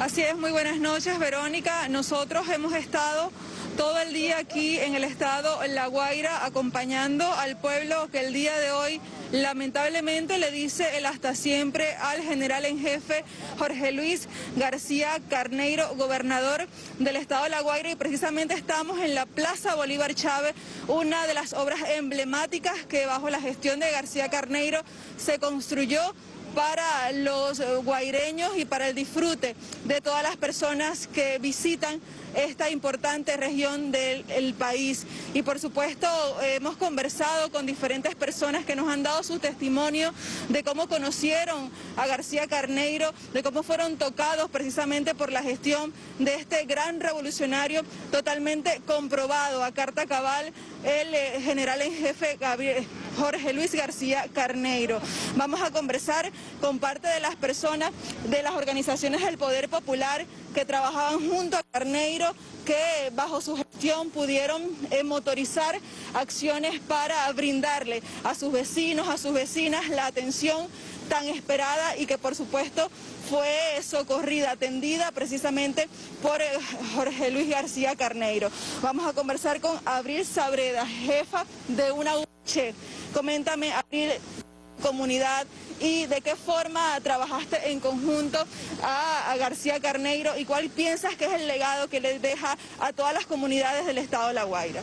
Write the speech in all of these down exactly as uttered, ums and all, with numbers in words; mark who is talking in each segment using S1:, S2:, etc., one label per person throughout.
S1: Así es, muy buenas noches, Verónica. Nosotros hemos estado todo el día aquí en el estado La Guaira acompañando al pueblo que el día de hoy lamentablemente le dice el hasta siempre al general en jefe Jorge Luis García Carneiro, gobernador del estado de La Guaira, y precisamente estamos en la Plaza Bolívar Chávez, una de las obras emblemáticas que bajo la gestión de García Carneiro se construyó para los guaireños y para el disfrute de todas las personas que visitan esta importante región del el país. Y por supuesto hemos conversado con diferentes personas que nos han dado su testimonio de cómo conocieron a García Carneiro, de cómo fueron tocados precisamente por la gestión de este gran revolucionario totalmente comprobado a carta cabal, el eh, general en jefe Gabriel, Jorge Luis García Carneiro. Vamos a conversar con parte de las personas de las organizaciones del Poder Popular que trabajaban junto a Carneiro, que bajo su gestión pudieron eh, motorizar acciones para brindarle a sus vecinos, a sus vecinas la atención tan esperada y que por supuesto fue socorrida, atendida precisamente por eh, Jorge Luis García Carneiro. Vamos a conversar con Abril Sabreda, jefa de una U H. Coméntame, Abril, comunidad, y de qué forma trabajaste en conjunto a, a García Carneiro y cuál piensas que es el legado que le deja a todas las comunidades del estado de La Guaira.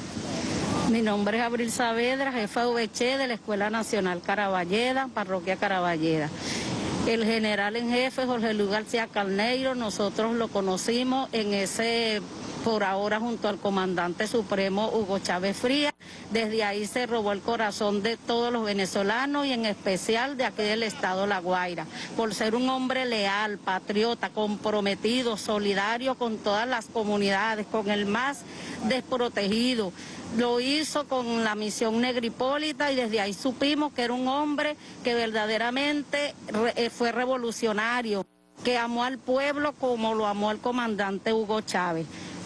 S2: Mi nombre es Abril Saavedra, jefa de U H de la Escuela Nacional Caraballeda, Parroquia Caraballeda. El general en jefe Jorge Luis García Carneiro, nosotros lo conocimos en ese, por ahora junto al comandante supremo Hugo Chávez Frías. Desde ahí se robó el corazón de todos los venezolanos y en especial de aquí del estado La Guaira, por ser un hombre leal, patriota, comprometido, solidario con todas las comunidades, con el más desprotegido. Lo hizo con la misión Negripólita y desde ahí supimos que era un hombre que verdaderamente fue revolucionario, que amó al pueblo como lo amó el comandante Hugo Chávez.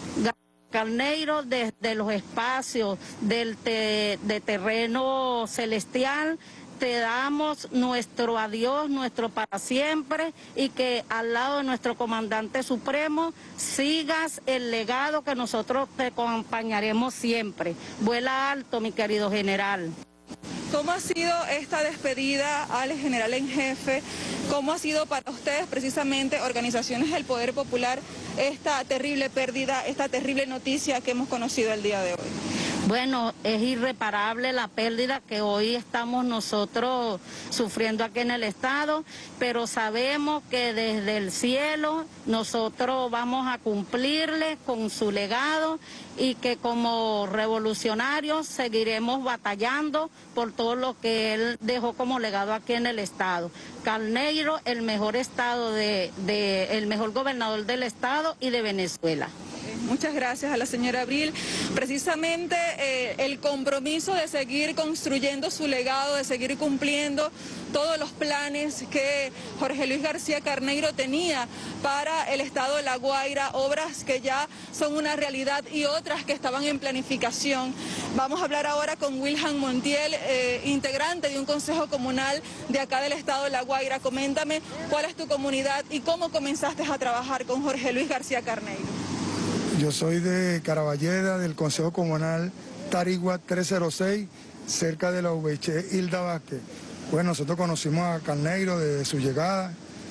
S2: Carneiro, desde los espacios del te, de terreno celestial, te damos nuestro adiós, nuestro para siempre, y que al lado de nuestro comandante supremo sigas el legado que nosotros te acompañaremos siempre. Vuela alto, mi querido general.
S1: ¿Cómo ha sido esta despedida al general en jefe? ¿Cómo ha sido para ustedes, precisamente, organizaciones del Poder Popular, esta terrible pérdida, esta terrible noticia que hemos conocido el día de hoy?
S2: Bueno, es irreparable la pérdida que hoy estamos nosotros sufriendo aquí en el estado, pero sabemos que desde el cielo nosotros vamos a cumplirle con su legado y que como revolucionarios seguiremos batallando por todo lo que él dejó como legado aquí en el estado. Carneiro, el mejor estado de, de el mejor gobernador del estado y de Venezuela.
S1: Muchas gracias a la señora Abril. Precisamente eh, el compromiso de seguir construyendo su legado, de seguir cumpliendo todos los planes que Jorge Luis García Carneiro tenía para el estado de La Guaira, obras que ya son una realidad y otras que estaban en planificación. Vamos a hablar ahora con Wilhelm Montiel, eh, integrante de un consejo comunal de acá del estado de La Guaira. Coméntame cuál es tu comunidad y cómo comenzaste a trabajar con Jorge Luis García Carneiro.
S3: Yo soy de Caraballeda, del Consejo Comunal Tarigua trescientos seis, cerca de la U H Hilda Vázquez. Bueno, nosotros conocimos a Carneiro desde su llegada.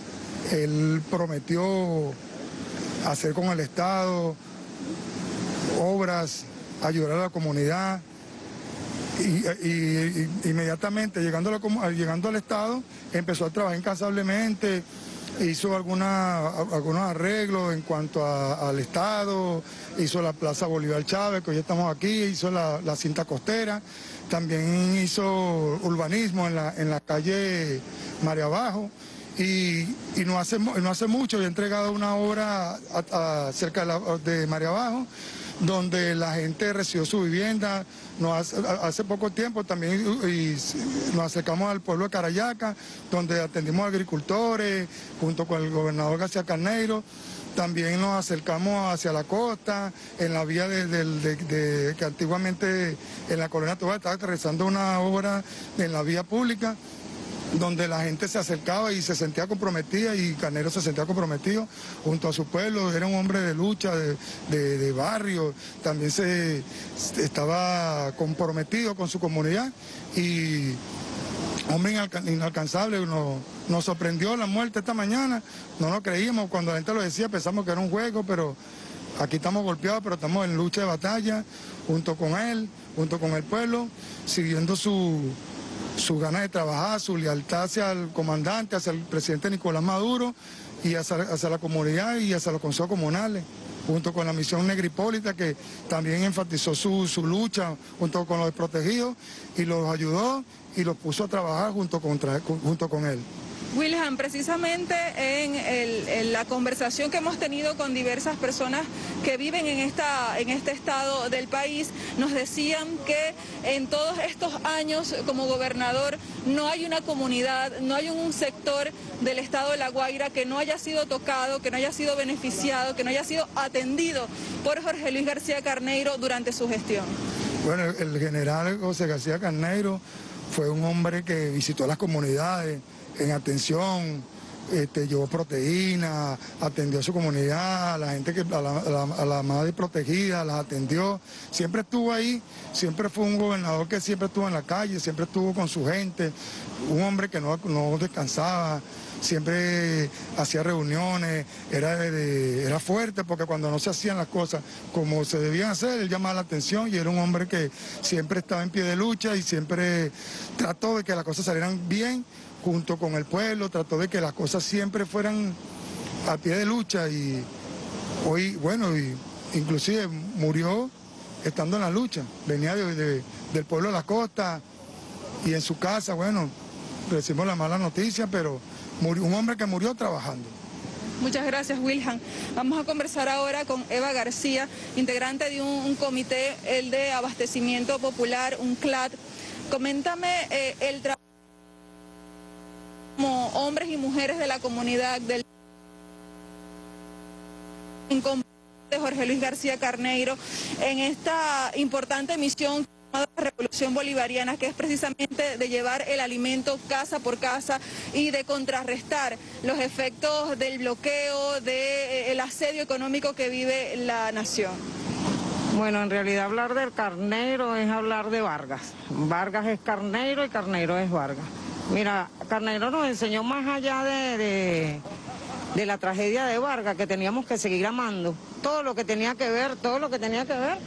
S3: Él prometió hacer con el Estado obras, ayudar a la comunidad. Y, y, y inmediatamente llegando, a la, llegando al Estado, empezó a trabajar incansablemente. Hizo alguna, algunos arreglos en cuanto a, al Estado, hizo la Plaza Bolívar Chávez, que hoy estamos aquí, hizo la, la cinta costera, también hizo urbanismo en la, en la calle María Abajo, y, y no, hace, no hace mucho había entregado una obra a, a, cerca de, la, de María Abajo, donde la gente recibió su vivienda. Nos hace, hace poco tiempo también y nos acercamos al pueblo de Carayaca, donde atendimos a agricultores, junto con el gobernador García Carneiro. También nos acercamos hacia la costa, en la vía de, de, de, de que antiguamente en la colonia Tobar estaba realizando una obra en la vía pública. donde la gente se acercaba y se sentía comprometida y Carneiro se sentía comprometido junto a su pueblo. Era un hombre de lucha, de, de, de barrio, también se estaba comprometido con su comunidad y hombre inalcanzable. Nos, nos sorprendió la muerte esta mañana, no lo creíamos, cuando la gente lo decía pensamos que era un juego, pero aquí estamos golpeados, pero estamos en lucha de batalla junto con él, junto con el pueblo, siguiendo su... su ganas de trabajar, su lealtad hacia el comandante, hacia el presidente Nicolás Maduro y hacia, hacia la comunidad y hacia los consejos comunales, junto con la misión Negra Hipólita, que también enfatizó su, su lucha junto con los desprotegidos y los ayudó y los puso a trabajar junto, contra, junto con él.
S1: Wilhelm, precisamente en, el, en la conversación que hemos tenido con diversas personas que viven en, esta, en este estado del país, nos decían que en todos estos años como gobernador no hay una comunidad, no hay un sector del estado de La Guaira que no haya sido tocado, que no haya sido beneficiado, que no haya sido atendido por Jorge Luis García Carneiro durante su gestión.
S3: Bueno, el general José García Carneiro fue un hombre que visitó las comunidades en atención, este, llevó proteína, atendió a su comunidad, a la gente que a la, a la, a la madre protegida, las atendió, siempre estuvo ahí, siempre fue un gobernador que siempre estuvo en la calle, siempre estuvo con su gente, un hombre que no, no descansaba, siempre hacía reuniones, era, de, era fuerte porque cuando no se hacían las cosas como se debían hacer, él llamaba la atención y era un hombre que siempre estaba en pie de lucha y siempre trató de que las cosas salieran bien junto con el pueblo, trató de que las cosas siempre fueran a pie de lucha y hoy, bueno, y inclusive murió estando en la lucha, venía de, de, del pueblo de la costa y en su casa, bueno, recibimos la mala noticia, pero murió, un hombre que murió trabajando.
S1: Muchas gracias, Wilhelm. Vamos a conversar ahora con Eva García, integrante de un, un comité, el de Abastecimiento Popular, un C L A D. Coméntame eh, el trabajo como hombres y mujeres de la comunidad del de Jorge Luis García Carneiro en esta importante misión llamada Revolución Bolivariana, que es precisamente de llevar el alimento casa por casa y de contrarrestar los efectos del bloqueo, del asedio económico que vive la nación.
S4: Bueno, en realidad hablar del Carneiro es hablar de Vargas. Vargas es Carneiro y Carneiro es Vargas. Mira, Carneiro nos enseñó más allá de, de, de la tragedia de Vargas, que teníamos que seguir amando. Todo lo que tenía que ver, todo lo que tenía que ver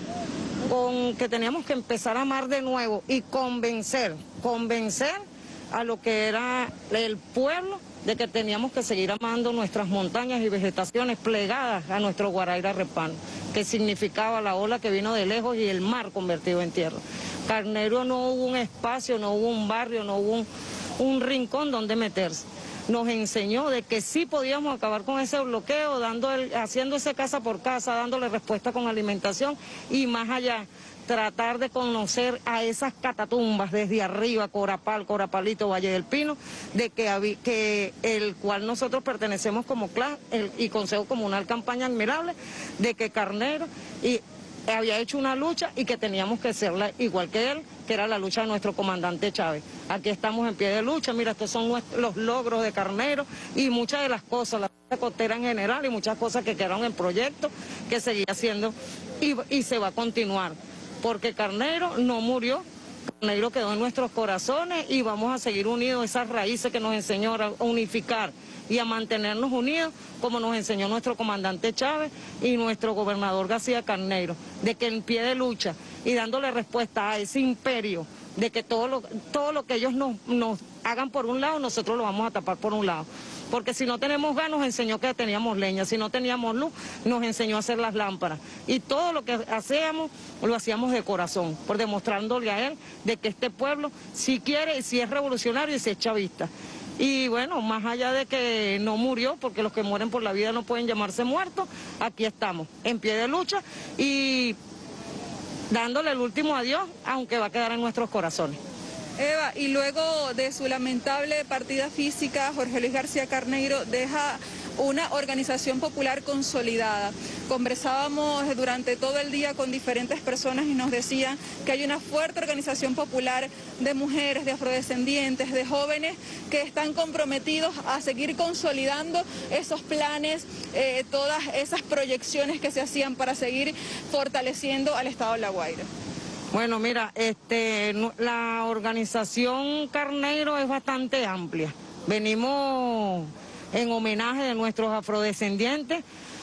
S4: con que teníamos que empezar a amar de nuevo y convencer, convencer a lo que era el pueblo de que teníamos que seguir amando nuestras montañas y vegetaciones plegadas a nuestro Guaraíra Repano, que significaba la ola que vino de lejos y el mar convertido en tierra. Carneiro no hubo un espacio, no hubo un barrio, no hubo un... un rincón donde meterse. Nos enseñó de que sí podíamos acabar con ese bloqueo, dando el, haciendo ese casa por casa, dándole respuesta con alimentación y más allá, tratar de conocer a esas catatumbas desde arriba, Corapal, Corapalito, Valle del Pino, de que, que el cual nosotros pertenecemos como C L A D y Consejo Comunal Campaña Admirable, de que Carneiro y había hecho una lucha y que teníamos que hacerla igual que él, que era la lucha de nuestro comandante Chávez. Aquí estamos en pie de lucha, mira, estos son nuestros, los logros de Carneiro y muchas de las cosas, la costera en general y muchas cosas que quedaron en proyecto, que seguía haciendo y, y se va a continuar, porque Carneiro no murió, Carneiro quedó en nuestros corazones y vamos a seguir unidos, esas raíces que nos enseñó a unificar y a mantenernos unidos, como nos enseñó nuestro comandante Chávez y nuestro gobernador García Carneiro, de que en pie de lucha y dándole respuesta a ese imperio, de que todo lo, todo lo que ellos nos, nos hagan por un lado, nosotros lo vamos a tapar por un lado. Porque si no tenemos gas, nos enseñó que teníamos leña, si no teníamos luz, nos enseñó a hacer las lámparas. Y todo lo que hacíamos, lo hacíamos de corazón, por demostrándole a él de que este pueblo sí quiere, sí es revolucionario y sí es chavista. Y bueno, más allá de que no murió, porque los que mueren por la vida no pueden llamarse muertos, aquí estamos, en pie de lucha y dándole el último adiós, aunque va a quedar en nuestros corazones.
S1: Eva, y luego de su lamentable partida física, Jorge Luis García Carneiro deja una organización popular consolidada. Conversábamos durante todo el día con diferentes personas y nos decían que hay una fuerte organización popular de mujeres, de afrodescendientes, de jóvenes que están comprometidos a seguir consolidando esos planes, eh, todas esas proyecciones que se hacían para seguir fortaleciendo al Estado de La Guaira.
S4: Bueno, mira, este, la organización Carneiro es bastante amplia. Venimos en homenaje de nuestros afrodescendientes,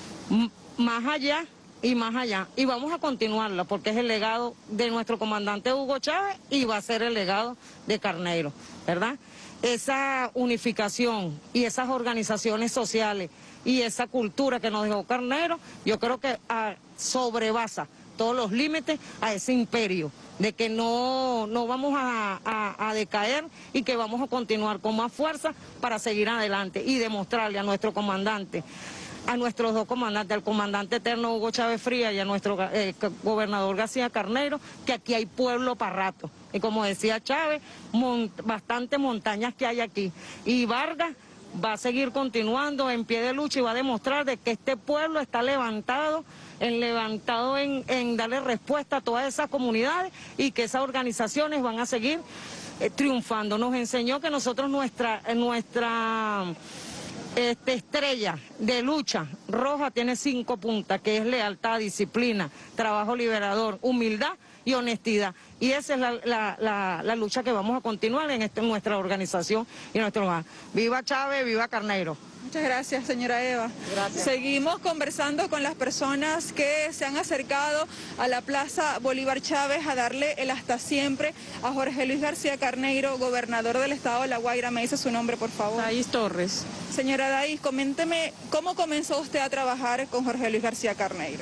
S4: más allá y más allá. Y vamos a continuarla porque es el legado de nuestro comandante Hugo Chávez y va a ser el legado de Carneiro, ¿verdad? Esa unificación y esas organizaciones sociales y esa cultura que nos dejó Carneiro, yo creo que ah, sobrepasa todos los límites a ese imperio, de que no, no vamos a, a, a decaer y que vamos a continuar con más fuerza para seguir adelante y demostrarle a nuestro comandante, a nuestros dos comandantes, al comandante eterno Hugo Chávez Frías y a nuestro eh, gobernador García Carneiro, que aquí hay pueblo para rato. Y como decía Chávez, mont bastantes montañas que hay aquí. Y Vargas va a seguir continuando en pie de lucha y va a demostrar de que este pueblo está levantado, en levantado en, en darle respuesta a todas esas comunidades y que esas organizaciones van a seguir eh, triunfando. Nos enseñó que nosotros nuestra, nuestra este, estrella de lucha roja tiene cinco puntas, que es lealtad, disciplina, trabajo liberador, humildad y honestidad. Y esa es la, la, la, la lucha que vamos a continuar en, este, en nuestra organización y en nuestro lugar. ¡Viva Chávez, viva Carneiro!
S1: Muchas gracias, señora Eva.
S4: Gracias.
S1: Seguimos conversando con las personas que se han acercado a la Plaza Bolívar Chávez a darle el hasta siempre a Jorge Luis García Carneiro, gobernador del Estado de La Guaira. ¿Me dice su nombre, por favor?
S5: Daís Torres.
S1: Señora Daís, coménteme, ¿cómo comenzó usted a trabajar con Jorge Luis García Carneiro?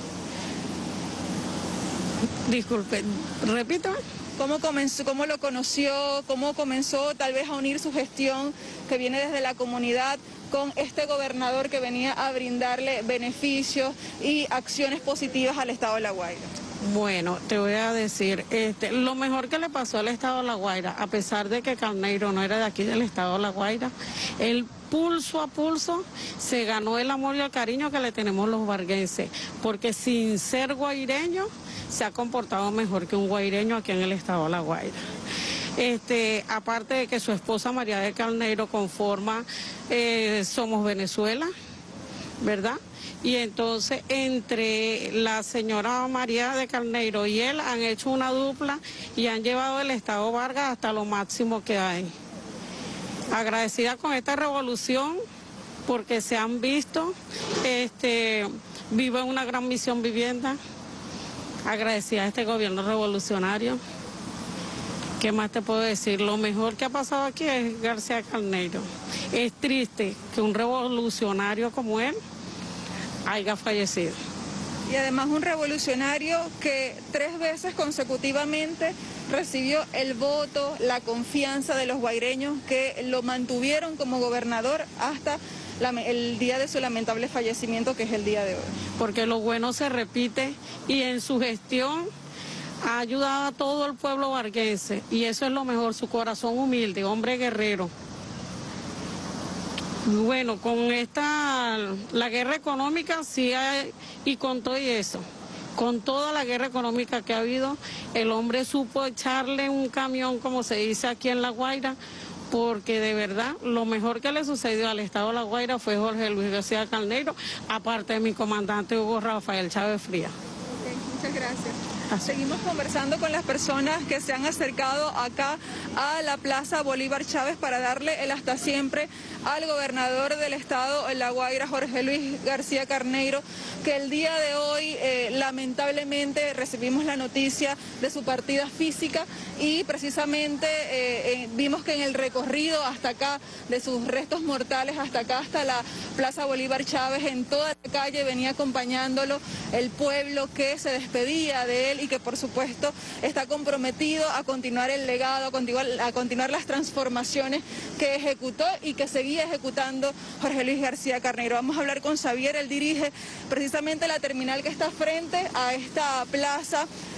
S5: Disculpe, repito.
S1: ¿Cómo comenzó, cómo lo conoció, cómo comenzó tal vez a unir su gestión que viene desde la comunidad con este gobernador que venía a brindarle beneficios y acciones positivas al Estado de La Guaira?
S5: Bueno, te voy a decir, este, lo mejor que le pasó al Estado de La Guaira, a pesar de que Carneiro no era de aquí del Estado de La Guaira, él pulso a pulso se ganó el amor y el cariño que le tenemos los varguenses, porque sin ser guaireño se ha comportado mejor que un guaireño aquí en el Estado de La Guaira. Este, aparte de que su esposa María de Carneiro conforma eh, Somos Venezuela, ¿verdad? Y entonces entre la señora María de Carneiro y él han hecho una dupla y han llevado el Estado Vargas hasta lo máximo que hay. Agradecida con esta revolución porque se han visto, este, vivo en una gran misión vivienda. Agradecida a este gobierno revolucionario. ¿Qué más te puedo decir? Lo mejor que ha pasado aquí es García Carneiro. Es triste que un revolucionario como él haya fallecido.
S1: Y además un revolucionario que tres veces consecutivamente recibió el voto, la confianza de los guaireños que lo mantuvieron como gobernador hasta la, el día de su lamentable fallecimiento, que es el día de hoy.
S5: Porque lo bueno se repite y en su gestión ha ayudado a todo el pueblo varguense y eso es lo mejor, su corazón humilde, hombre guerrero. Bueno, con esta, la guerra económica sí hay, y con todo y eso, con toda la guerra económica que ha habido, el hombre supo echarle un camión, como se dice aquí en La Guaira, porque de verdad lo mejor que le sucedió al Estado de La Guaira fue Jorge Luis García Carneiro, aparte de mi comandante Hugo Rafael Chávez Frías.
S1: Okay, muchas gracias.
S5: Así.
S1: Seguimos conversando con las personas que se han acercado acá a la Plaza Bolívar Chávez para darle el hasta siempre al gobernador del Estado de La Guaira, Jorge Luis García Carneiro, que el día de hoy eh, lamentablemente recibimos la noticia de su partida física y precisamente eh, eh, vimos que en el recorrido hasta acá, de sus restos mortales hasta acá, hasta la Plaza Bolívar Chávez, en toda la calle venía acompañándolo el pueblo que se despedía de él y que por supuesto está comprometido a continuar el legado, a continuar, a continuar las transformaciones que ejecutó y que seguía ejecutando Jorge Luis García Carneiro. Vamos a hablar con Xavier, él dirige precisamente la terminal que está frente a esta plaza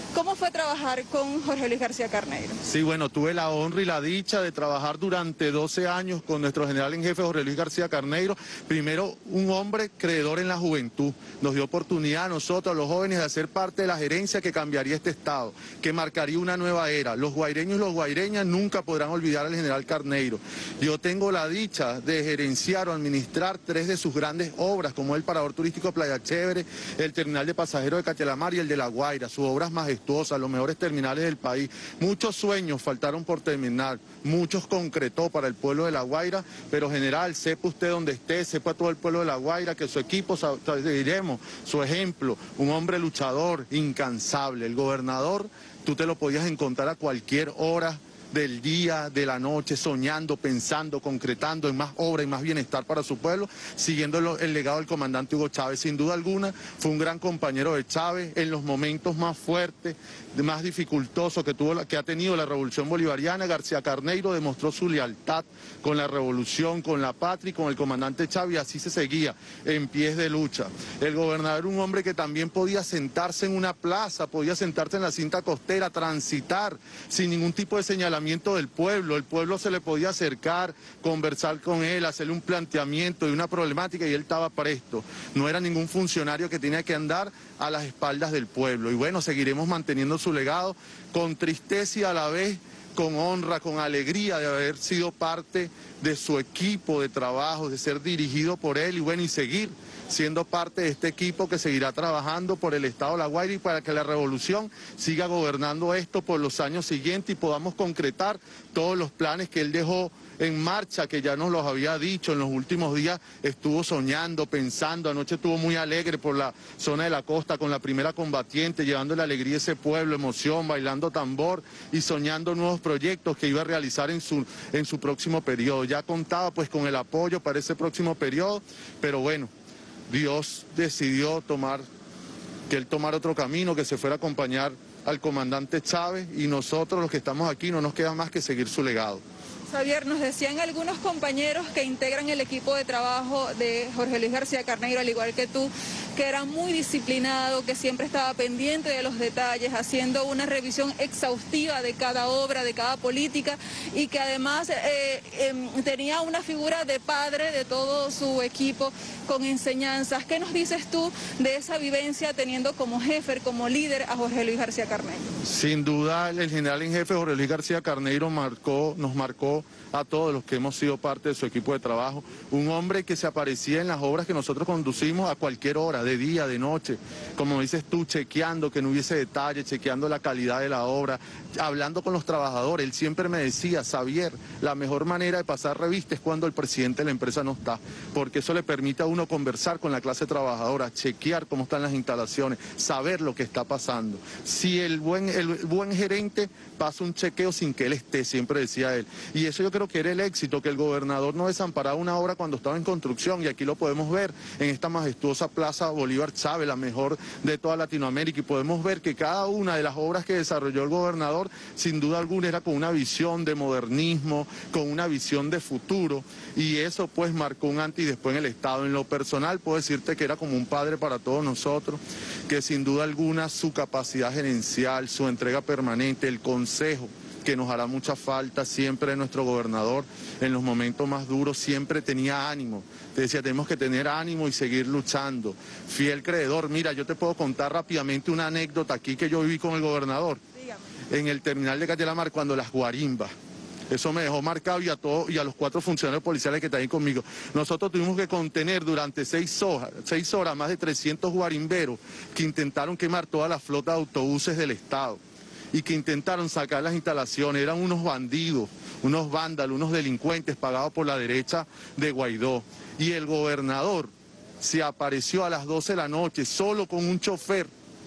S1: ¿Cómo fue trabajar con Jorge Luis García Carneiro?
S6: Sí, bueno, tuve la honra y la dicha de trabajar durante doce años con nuestro general en jefe Jorge Luis García Carneiro. Primero, un hombre creedor en la juventud. Nos dio oportunidad a nosotros, a los jóvenes, de hacer parte de la gerencia que cambiaría este estado, que marcaría una nueva era. Los guaireños y los guaireñas nunca podrán olvidar al general Carneiro. Yo tengo la dicha de gerenciar o administrar tres de sus grandes obras, como el Parador Turístico Playa Chévere, el terminal de pasajeros de Cachelamar y el de La Guaira, sus obras majestuosas, los mejores terminales del país. Muchos sueños faltaron por terminar, muchos concretó para el pueblo de La Guaira, pero general, sepa usted donde esté, sepa todo el pueblo de La Guaira que su equipo, seguiremos su ejemplo, un hombre luchador, incansable. El gobernador, tú te lo podías encontrar a cualquier hora del día, de la noche, soñando, pensando, concretando en más obra y más bienestar para su pueblo, siguiendo lo, el legado del comandante Hugo Chávez. Sin duda alguna, fue un gran compañero de Chávez en los momentos más fuertes, más dificultosos que, tuvo, que ha tenido la revolución bolivariana. García Carneiro demostró su lealtad con la revolución, con la patria y con el comandante Chávez, y así se seguía, en pies de lucha. El gobernador era un hombre que también podía sentarse en una plaza, podía sentarse en la cinta costera, transitar sin ningún tipo de señalamiento del pueblo. El pueblo se le podía acercar, conversar con él, hacerle un planteamiento y una problemática, y él estaba presto. No era ningún funcionario que tenía que andar a las espaldas del pueblo. Y bueno, seguiremos manteniendo su legado con tristeza y a la vez con honra, con alegría de haber sido parte de su equipo de trabajo, de ser dirigido por él y bueno, y seguir siendo parte de este equipo que seguirá trabajando por el Estado de La Guaira y para que la revolución siga gobernando esto por los años siguientes y podamos concretar todos los planes que él dejó en marcha, que ya nos los había dicho en los últimos días. Estuvo soñando, pensando, anoche estuvo muy alegre por la zona de la costa con la primera combatiente, llevando la alegría a ese pueblo, emoción, bailando tambor y soñando nuevos proyectos que iba a realizar en su, en su próximo periodo. Ya contaba pues con el apoyo para ese próximo periodo, pero bueno, Dios decidió tomar, que él tomara otro camino, que se fuera a acompañar al comandante Chávez, y nosotros los que estamos aquí no nos queda más que seguir su legado.
S1: Xavier, nos decían algunos compañeros que integran el equipo de trabajo de Jorge Luis García Carneiro, al igual que tú, que era muy disciplinado, que siempre estaba pendiente de los detalles, haciendo una revisión exhaustiva de cada obra, de cada política, y que además eh, eh, tenía una figura de padre de todo su equipo con enseñanzas. ¿Qué nos dices tú de esa vivencia teniendo como jefe, como líder a Jorge Luis García Carneiro?
S6: Sin duda, el general en jefe Jorge Luis García Carneiro marcó, nos marcó a todos los que hemos sido parte de su equipo de trabajo. Un hombre que se aparecía en las obras que nosotros conducimos a cualquier hora, de día, de noche, como dices tú, chequeando que no hubiese detalle, chequeando la calidad de la obra, hablando con los trabajadores. Él siempre me decía: Xavier, la mejor manera de pasar revista es cuando el presidente de la empresa no está, porque eso le permite a uno conversar con la clase trabajadora, chequear cómo están las instalaciones, saber lo que está pasando. Si el buen, el buen gerente pasa un chequeo sin que él esté, siempre decía él. Y eso yo creo que era el éxito, que el gobernador no desamparaba una obra cuando estaba en construcción, y aquí lo podemos ver en esta majestuosa Plaza Bolívar Chávez, la mejor de toda Latinoamérica, y podemos ver que cada una de las obras que desarrolló el gobernador, sin duda alguna, era con una visión de modernismo, con una visión de futuro, y eso pues marcó un antes y después en el Estado. En lo personal puedo decirte que era como un padre para todos nosotros, que sin duda alguna su capacidad gerencial, su entrega permanente, el consejo que nos hará mucha falta siempre de nuestro gobernador en los momentos más duros, siempre tenía ánimo. Te decía, tenemos que tener ánimo y seguir luchando. Fiel creedor. Mira, yo te puedo contar rápidamente una anécdota aquí que yo viví con el gobernador. Dígame. En el terminal de Cachelamar, cuando las guarimbas. Eso me dejó marcado, y a todos y a los cuatro funcionarios policiales que están ahí conmigo. Nosotros tuvimos que contener durante seis horas, seis horas más de trescientos guarimberos que intentaron quemar toda la flota de autobuses del Estado y que intentaron sacar las instalaciones. Eran unos bandidos, unos vándalos, unos delincuentes pagados por la derecha de Guaidó. Y el gobernador se apareció a las doce de la noche solo con un chofer,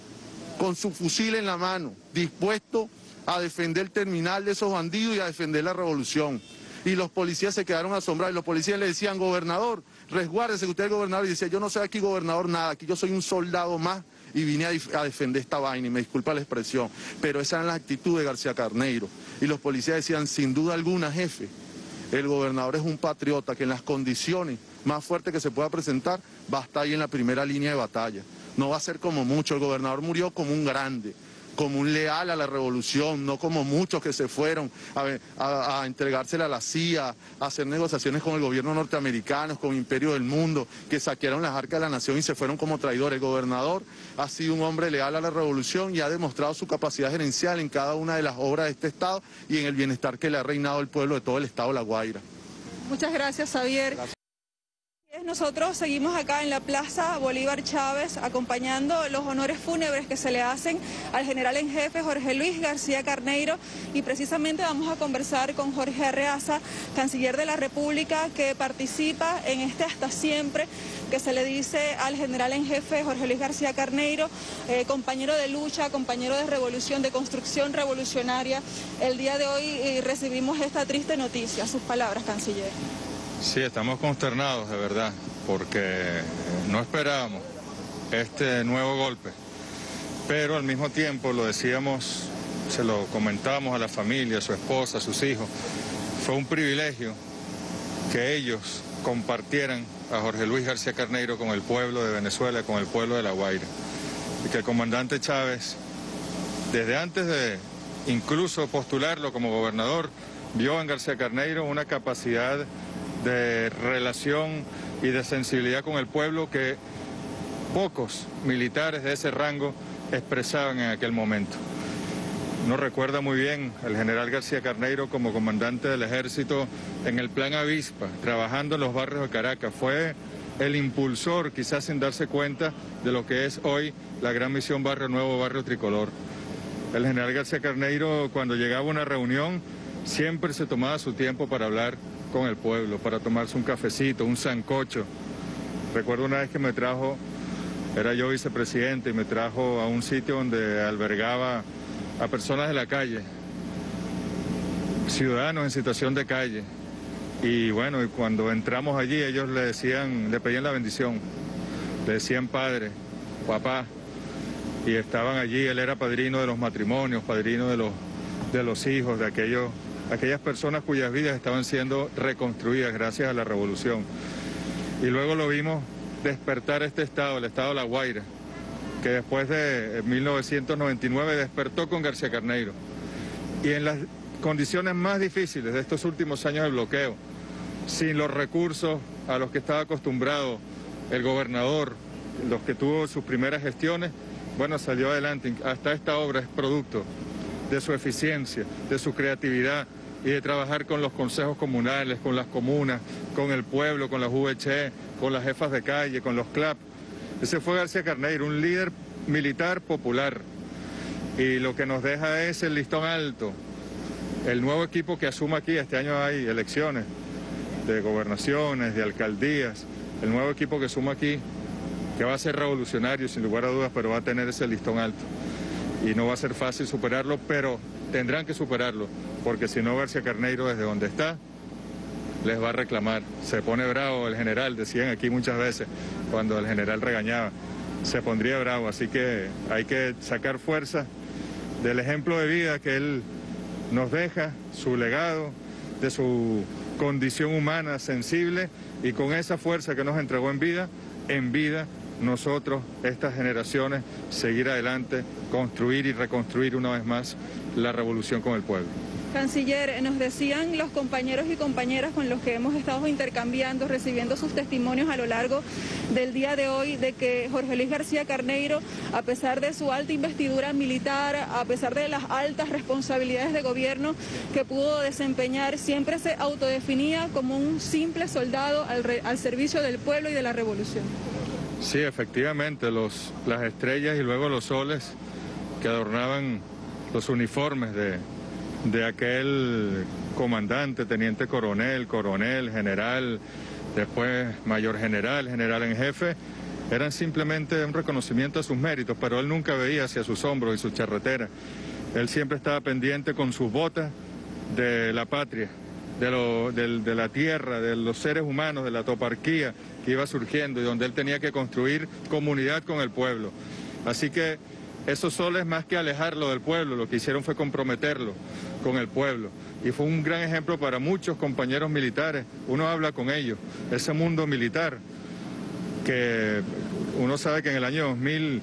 S6: con su fusil en la mano, dispuesto a defender el terminal de esos bandidos y a defender la revolución. Y los policías se quedaron asombrados, y los policías le decían: gobernador, resguárdese, que usted es el gobernador. Y decía: yo no soy aquí gobernador nada, aquí yo soy un soldado más, y vine a, a defender esta vaina, y me disculpa la expresión, pero esa era la actitud de García Carneiro. Y los policías decían: sin duda alguna, jefe, el gobernador es un patriota que en las condiciones más fuertes que se pueda presentar va a estar ahí en la primera línea de batalla. No va a ser como mucho, el gobernador murió como un grande, como un leal a la revolución, no como muchos que se fueron a, a, a entregársela a la C I A, a hacer negociaciones con el gobierno norteamericano, con Imperio del Mundo, que saquearon las arcas de la nación y se fueron como traidores. El gobernador ha sido un hombre leal a la revolución y ha demostrado su capacidad gerencial en cada una de las obras de este Estado y en el bienestar que le ha reinado el pueblo de todo el Estado de La Guaira.
S1: Muchas gracias, Xavier. Gracias. Nosotros seguimos acá en la Plaza Bolívar Chávez acompañando los honores fúnebres que se le hacen al general en jefe Jorge Luis García Carneiro y precisamente vamos a conversar con Jorge Arreaza, canciller de la República, que participa en este hasta siempre que se le dice al general en jefe Jorge Luis García Carneiro, eh, compañero de lucha, compañero de revolución, de construcción revolucionaria. El día de hoy eh, recibimos esta triste noticia. Sus palabras, canciller.
S7: Sí, estamos consternados de verdad, porque no esperábamos este nuevo golpe, pero al mismo tiempo lo decíamos, se lo comentábamos a la familia, a su esposa, a sus hijos, fue un privilegio que ellos compartieran a Jorge Luis García Carneiro con el pueblo de Venezuela, con el pueblo de La Guaira, y que el comandante Chávez, desde antes de incluso postularlo como gobernador, vio en García Carneiro una capacidad de relación y de sensibilidad con el pueblo que pocos militares de ese rango expresaban en aquel momento. Uno recuerda muy bien al general García Carneiro como comandante del ejército en el Plan Avispa, trabajando en los barrios de Caracas. Fue el impulsor, quizás sin darse cuenta, de lo que es hoy la gran misión Barrio Nuevo, Barrio Tricolor. El general García Carneiro, cuando llegaba a una reunión, siempre se tomaba su tiempo para hablar con el pueblo, para tomarse un cafecito, un sancocho. Recuerdo una vez que me trajo, era yo vicepresidente, y me trajo a un sitio donde albergaba a personas de la calle, ciudadanos en situación de calle. Y bueno, y cuando entramos allí, ellos le decían, le pedían la bendición, le decían padre, papá, y estaban allí. Él era padrino de los matrimonios, padrino de los, de los hijos, de aquellos aquellas personas cuyas vidas estaban siendo reconstruidas gracias a la revolución. Y luego lo vimos despertar este Estado, el Estado de La Guaira, que después de mil novecientos noventa y nueve despertó con García Carneiro. Y en las condiciones más difíciles de estos últimos años de bloqueo, sin los recursos a los que estaba acostumbrado el gobernador, los que tuvo sus primeras gestiones, bueno, salió adelante. Hasta esta obra es producto de su eficiencia, de su creatividad y de trabajar con los consejos comunales, con las comunas, con el pueblo, con las U H E, con las jefas de calle, con los C L A P. Ese fue García Carneiro, un líder militar popular. Y lo que nos deja es el listón alto. El nuevo equipo que asuma aquí, este año hay elecciones de gobernaciones, de alcaldías. El nuevo equipo que asuma aquí, que va a ser revolucionario sin lugar a dudas, pero va a tener ese listón alto. Y no va a ser fácil superarlo, pero tendrán que superarlo, porque si no García Carneiro desde donde está les va a reclamar. Se pone bravo el general, decían aquí muchas veces cuando el general regañaba, se pondría bravo, así que hay que sacar fuerza del ejemplo de vida que él nos deja, su legado, de su condición humana sensible, y con esa fuerza que nos entregó en vida, en vida nosotros, estas generaciones, seguir adelante, construir y reconstruir una vez más la revolución con el pueblo.
S1: Canciller, nos decían los compañeros y compañeras con los que hemos estado intercambiando, recibiendo sus testimonios a lo largo del día de hoy, de que Jorge Luis García Carneiro, a pesar de su alta investidura militar, a pesar de las altas responsabilidades de gobierno que pudo desempeñar, siempre se autodefinía como un simple soldado al, re, al servicio del pueblo y de la revolución.
S7: Sí, efectivamente, los, las estrellas y luego los soles que adornaban los uniformes de, de aquel comandante, teniente coronel, coronel, general, después mayor general, general en jefe, eran simplemente un reconocimiento a sus méritos, pero él nunca veía hacia sus hombros y sus charreteras. Él siempre estaba pendiente con sus botas de la patria, de, lo, de, de la tierra, de los seres humanos, de la toparquía que iba surgiendo y donde él tenía que construir comunidad con el pueblo. Así que esos soles, más que alejarlo del pueblo, lo que hicieron fue comprometerlo con el pueblo. Y fue un gran ejemplo para muchos compañeros militares. Uno habla con ellos, ese mundo militar, que uno sabe que en el año dos mil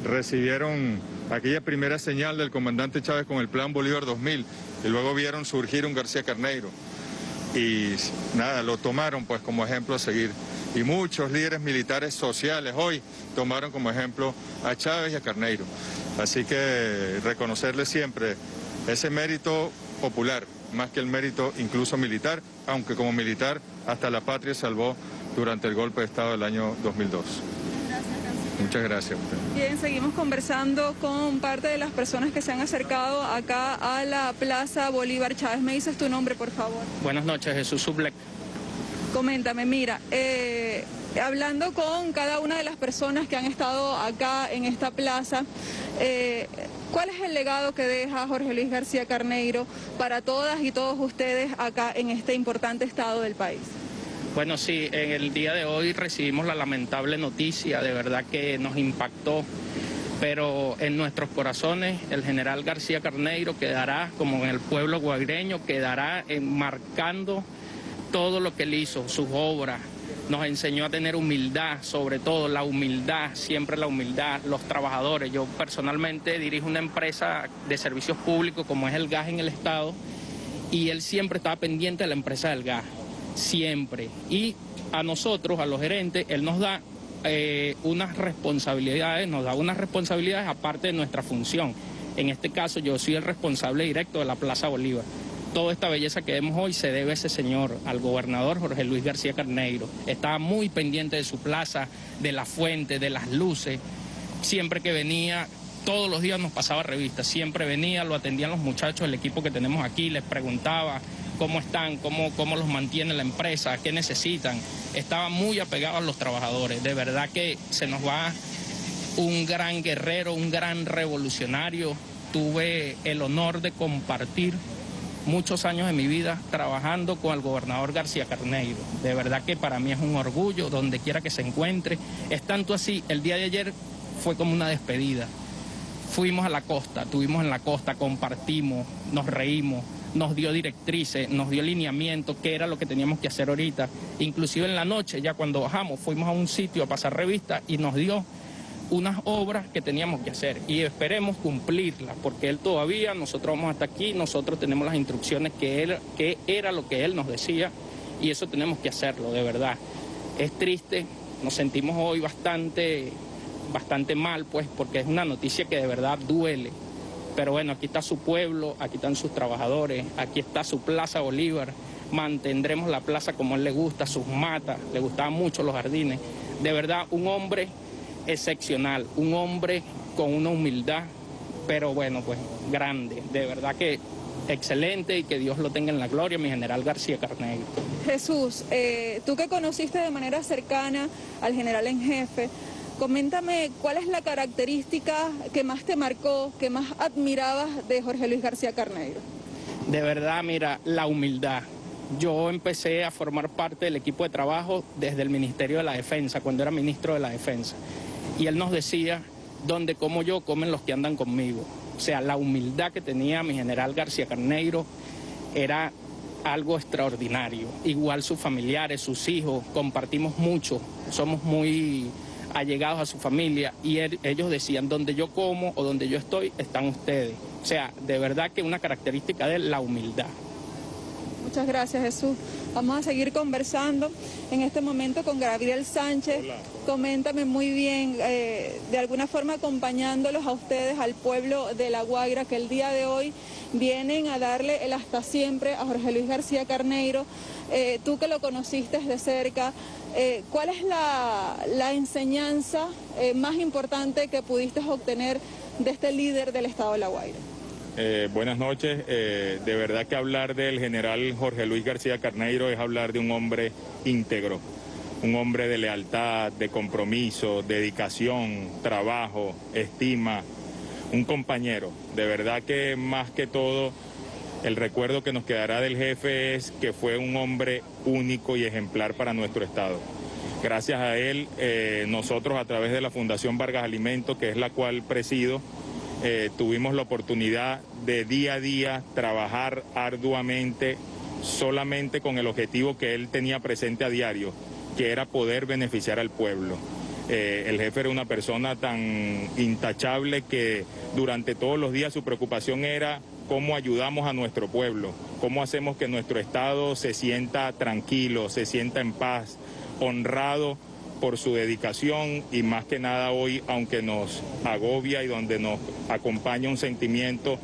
S7: recibieron aquella primera señal del comandante Chávez con el Plan Bolívar dos mil y luego vieron surgir un García Carneiro y nada, lo tomaron pues como ejemplo a seguir. Y muchos líderes militares sociales hoy tomaron como ejemplo a Chávez y a Carneiro. Así que reconocerle siempre ese mérito popular, más que el mérito incluso militar, aunque como militar hasta la patria salvó durante el golpe de Estado del año dos mil dos. Muchas gracias a usted.
S1: Bien, seguimos conversando con parte de las personas que se han acercado acá a la Plaza Bolívar Chávez. ¿Me dices tu nombre, por favor?
S8: Buenas noches, Jesús Sublec.
S1: Coméntame, mira, eh, hablando con cada una de las personas que han estado acá en esta plaza, eh, ¿cuál es el legado que deja Jorge Luis García Carneiro para todas y todos ustedes acá en este importante estado del país?
S8: Bueno, sí, en el día de hoy recibimos la lamentable noticia, de verdad que nos impactó, pero en nuestros corazones el general García Carneiro quedará, como en el pueblo guaireño, quedará enmarcando todo lo que él hizo, sus obras. Nos enseñó a tener humildad, sobre todo la humildad, siempre la humildad, los trabajadores. Yo personalmente dirijo una empresa de servicios públicos como es el gas en el Estado y él siempre estaba pendiente de la empresa del gas. Siempre. Y a nosotros, a los gerentes, él nos da eh, unas responsabilidades, nos da unas responsabilidades aparte de nuestra función. En este caso, yo soy el responsable directo de la Plaza Bolívar. Toda esta belleza que vemos hoy se debe a ese señor, al gobernador Jorge Luis García Carneiro. Estaba muy pendiente de su plaza, de la fuente, de las luces. Siempre que venía, todos los días nos pasaba revistas. Siempre venía, lo atendían los muchachos del equipo que tenemos aquí, les preguntaba cómo están, cómo, cómo los mantiene la empresa, qué necesitan. Estaba muy apegado a los trabajadores. De verdad que se nos va un gran guerrero, un gran revolucionario. Tuve el honor de compartir muchos años de mi vida trabajando con el gobernador García Carneiro. De verdad que para mí es un orgullo, donde quiera que se encuentre. Es tanto así, el día de ayer fue como una despedida. Fuimos a la costa, estuvimos en la costa, compartimos, nos reímos, nos dio directrices, nos dio lineamiento, qué era lo que teníamos que hacer ahorita. Inclusive en la noche, ya cuando bajamos, fuimos a un sitio a pasar revistas y nos dio unas obras que teníamos que hacer y esperemos cumplirlas, porque él todavía, nosotros vamos hasta aquí, nosotros tenemos las instrucciones que él, que era lo que él nos decía y eso tenemos que hacerlo, de verdad. Es triste, nos sentimos hoy bastante, bastante mal, pues, porque es una noticia que de verdad duele. Pero bueno, aquí está su pueblo, aquí están sus trabajadores, aquí está su Plaza Bolívar. Mantendremos la plaza como a él le gusta, sus matas, le gustaban mucho los jardines. De verdad, un hombre excepcional, un hombre con una humildad, pero bueno, pues grande. De verdad que excelente y que Dios lo tenga en la gloria, mi general García Carneiro.
S1: Jesús, eh, tú que conociste de manera cercana al general en jefe, coméntame cuál es la característica que más te marcó, que más admirabas de Jorge Luis García Carneiro.
S8: De verdad, mira, la humildad. Yo empecé a formar parte del equipo de trabajo desde el Ministerio de la Defensa, cuando era ministro de la Defensa. Y él nos decía, donde como yo, comen los que andan conmigo. O sea, la humildad que tenía mi general García Carneiro era algo extraordinario. Igual sus familiares, sus hijos, compartimos mucho, somos muy allegados a su familia y él, ellos decían, donde yo como o donde yo estoy, están ustedes. O sea, de verdad que una característica de él, la humildad.
S1: Muchas gracias, Jesús. Vamos a seguir conversando en este momento con Gabriel Sánchez. Hola. Coméntame muy bien, eh, de alguna forma acompañándolos a ustedes, al pueblo de La Guaira, que el día de hoy vienen a darle el hasta siempre a Jorge Luis García Carneiro. Eh, tú que lo conociste de cerca, eh, ¿cuál es la, la enseñanza eh, más importante que pudiste obtener de este líder del estado de La Guaira?
S9: Eh, buenas noches. Eh, de verdad que hablar del general Jorge Luis García Carneiro es hablar de un hombre íntegro, un hombre de lealtad, de compromiso, dedicación, trabajo, estima, un compañero. De verdad que más que todo el recuerdo que nos quedará del jefe es que fue un hombre único y ejemplar para nuestro estado. Gracias a él, eh, nosotros a través de la Fundación Vargas Alimentos, que es la cual presido, Eh, tuvimos la oportunidad de día a día trabajar arduamente solamente con el objetivo que él tenía presente a diario, que era poder beneficiar al pueblo. Eh, el jefe era una persona tan intachable que durante todos los días su preocupación era cómo ayudamos a nuestro pueblo, cómo hacemos que nuestro Estado se sienta tranquilo, se sienta en paz, honrado por su dedicación y más que nada hoy, aunque nos agobia y donde nos acompaña un sentimiento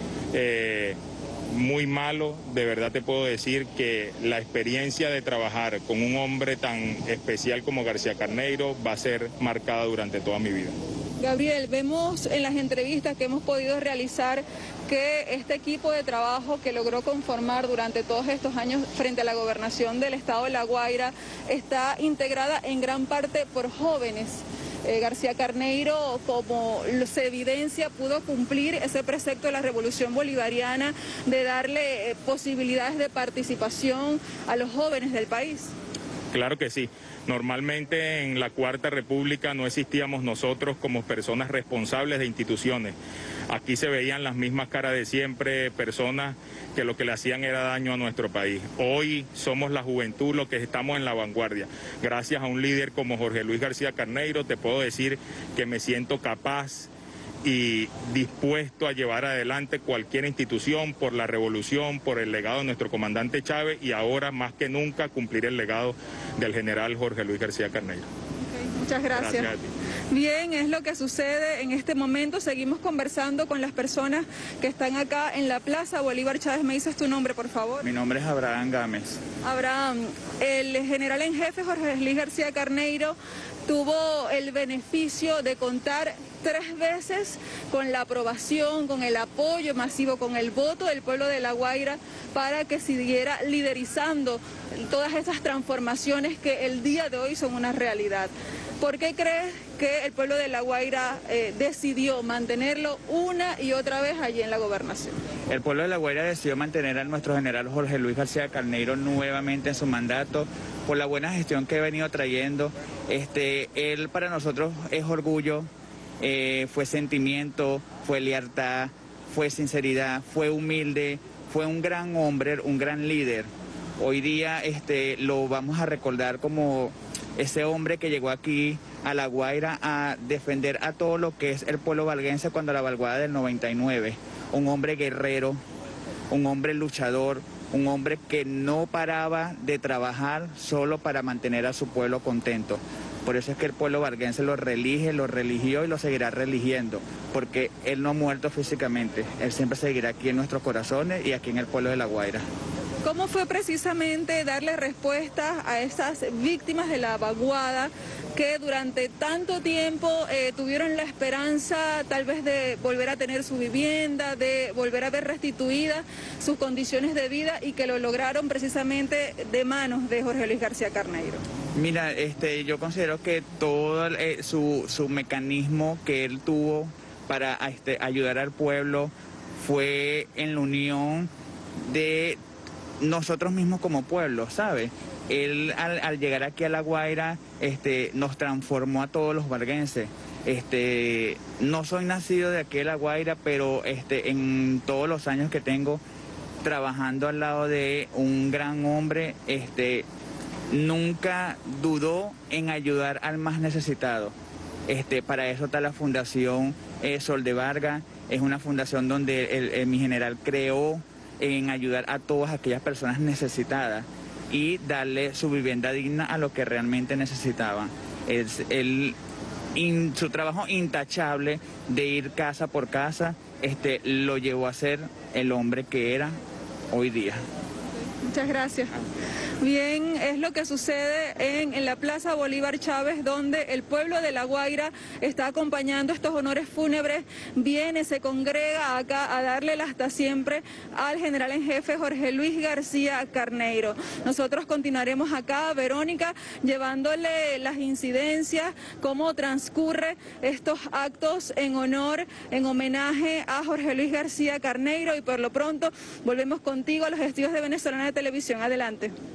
S9: eh, muy malo, de verdad te puedo decir que la experiencia de trabajar con un hombre tan especial como García Carneiro va a ser marcada durante toda mi vida.
S1: Gabriel, vemos en las entrevistas que hemos podido realizar que este equipo de trabajo que logró conformar durante todos estos años frente a la gobernación del estado de La Guaira está integrada en gran parte por jóvenes. Eh, García Carneiro, como se evidencia, pudo cumplir ese precepto de la Revolución Bolivariana de darle eh, posibilidades de participación a los jóvenes del país.
S9: Claro que sí. Normalmente en la Cuarta República no existíamos nosotros como personas responsables de instituciones. Aquí se veían las mismas caras de siempre, personas que lo que le hacían era daño a nuestro país. Hoy somos la juventud los que estamos en la vanguardia. Gracias a un líder como Jorge Luis García Carneiro te puedo decir que me siento capaz y dispuesto a llevar adelante cualquier institución por la revolución, por el legado de nuestro comandante Chávez y ahora más que nunca cumplir el legado del general Jorge Luis García Carneiro.
S1: Okay, muchas gracias.
S9: Gracias a ti.
S1: Bien, es lo que sucede en este momento. Seguimos conversando con las personas que están acá en la Plaza Bolívar Chávez. ¿Me dices tu nombre, por favor?
S10: Mi nombre es Abraham Gámez.
S1: Abraham, el general en jefe Jorge Luis García Carneiro tuvo el beneficio de contar tres veces con la aprobación, con el apoyo masivo, con el voto del pueblo de La Guaira para que siguiera liderizando todas esas transformaciones que el día de hoy son una realidad. ¿Por qué crees que el pueblo de La Guaira eh, decidió mantenerlo una y otra vez allí en la gobernación?
S10: El pueblo de La Guaira decidió mantener a nuestro general Jorge Luis García Carneiro nuevamente en su mandato por la buena gestión que ha venido trayendo. Este, él para nosotros es orgullo, eh, fue sentimiento, fue lealtad, fue sinceridad, fue humilde, fue un gran hombre, un gran líder. Hoy día este, lo vamos a recordar como ese hombre que llegó aquí a La Guaira a defender a todo lo que es el pueblo valguense cuando la vaguada del noventa y nueve. Un hombre guerrero, un hombre luchador, un hombre que no paraba de trabajar solo para mantener a su pueblo contento. Por eso es que el pueblo valguense lo relige, lo religió y lo seguirá religiendo, porque él no ha muerto físicamente, él siempre seguirá aquí en nuestros corazones y aquí en el pueblo de La Guaira.
S1: ¿Cómo fue precisamente darle respuesta a esas víctimas de la vaguada que durante tanto tiempo eh, tuvieron la esperanza tal vez de volver a tener su vivienda, de volver a ver restituidas sus condiciones de vida y que lo lograron precisamente de manos de Jorge Luis García Carneiro?
S10: Mira, este, yo considero que todo eh, su, su mecanismo que él tuvo para este, ayudar al pueblo fue en la unión de nosotros mismos como pueblo, ¿sabe? Él al, al llegar aquí a La Guaira este, nos transformó a todos los valguenses. Este, no soy nacido de aquí de La Guaira, pero este, en todos los años que tengo trabajando al lado de un gran hombre, este, nunca dudó en ayudar al más necesitado. Este, para eso está la Fundación eh, Sol de Vargas, es una fundación donde el, el, mi general creó en ayudar a todas aquellas personas necesitadas y darle su vivienda digna a lo que realmente necesitaban. Es el, in, su trabajo intachable de ir casa por casa este, lo llevó a ser el hombre que era hoy día.
S1: Muchas gracias. Bien, es lo que sucede en, en la Plaza Bolívar Chávez, donde el pueblo de La Guaira está acompañando estos honores fúnebres, viene, se congrega acá a darle el hasta siempre al general en jefe Jorge Luis García Carneiro. Nosotros continuaremos acá, Verónica, llevándole las incidencias, cómo transcurre estos actos en honor, en homenaje a Jorge Luis García Carneiro y por lo pronto volvemos contigo a los estudios de Venezolana de Televisión. Adelante.